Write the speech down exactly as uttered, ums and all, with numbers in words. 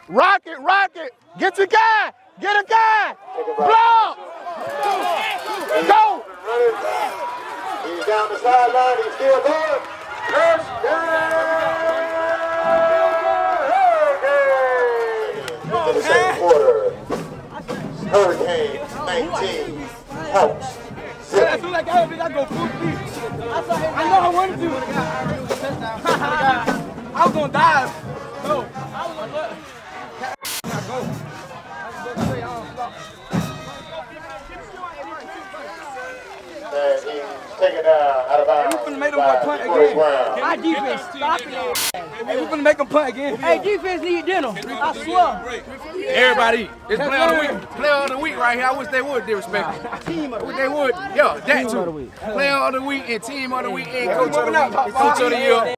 Rock it, rock it. Get your guy. Get a guy. Block. Go. He's down the sideline. He's still going. Touchdown. Into the second quarter. Hurricane nineteen. Hawks. As soon as I got it, I go full speed. I know I wanted to. I was gonna dive. No. I was gonna go. And he's taken out out of bounds. We finna make them punt again. My defense, stop it. Hey, we finna make them punt again. Hey, defense need dinner. I swear. Everybody, it's player of the week. Player of the week right here. I wish they would disrespect me. I wish they would. Yeah, that too. Player of the week and team of the week and coach of the week. Coach of the year.